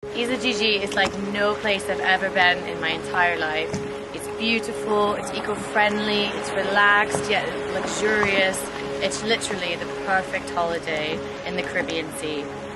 Isla Gigi is like no place I've ever been in my entire life. It's beautiful, it's eco-friendly, it's relaxed yet luxurious. It's literally the perfect holiday in the Caribbean Sea.